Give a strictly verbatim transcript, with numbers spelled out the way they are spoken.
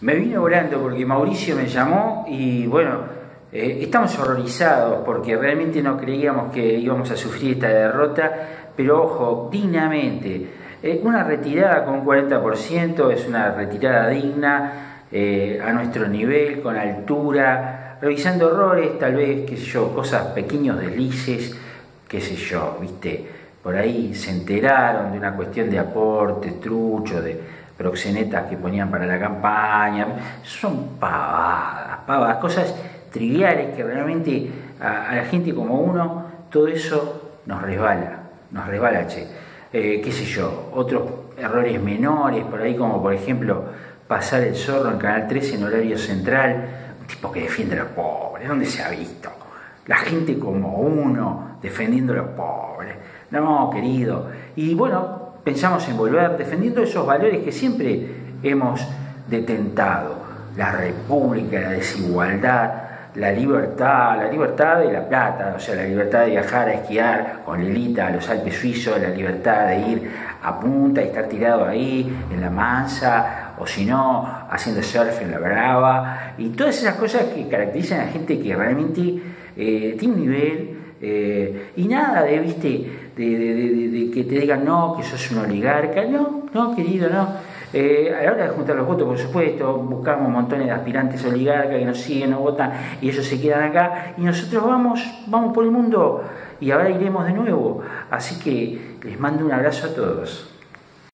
Me vine volando porque Mauricio me llamó y bueno, eh, estamos horrorizados porque realmente no creíamos que íbamos a sufrir esta derrota, pero ojo, dignamente. Eh, una retirada con un cuarenta por ciento es una retirada digna, eh, a nuestro nivel, con altura, revisando errores, tal vez, qué sé yo, cosas, pequeños deslices, qué sé yo, viste, por ahí se enteraron de una cuestión de aporte, trucho, de proxenetas que ponían para la campaña. Son pavadas, pavadas, cosas triviales que realmente a, a la gente como uno, todo eso nos resbala, nos resbala, che. Eh, qué sé yo, otros errores menores, por ahí como por ejemplo pasar el zorro en Canal trece en horario central, un tipo que defiende a los pobres, ¿dónde se ha visto? La gente como uno defendiendo a los pobres. No, querido. Y bueno, pensamos en volver defendiendo esos valores que siempre hemos detentado: la república, la desigualdad, la libertad, la libertad de la plata, o sea, la libertad de viajar a esquiar con Lilita a los Alpes suizos, la libertad de ir a Punta y estar tirado ahí en la Mansa, o si no, haciendo surf en la Brava, y todas esas cosas que caracterizan a la gente que realmente eh, tiene un nivel, eh, y nada de, viste, de, de, de, de que te digan no, que sos un oligarca. No, no, querido, no. Eh, a la hora de juntar los votos, por supuesto, buscamos montones de aspirantes oligarcas que nos siguen, nos votan y ellos se quedan acá y nosotros vamos, vamos por el mundo y ahora iremos de nuevo. Así que les mando un abrazo a todos.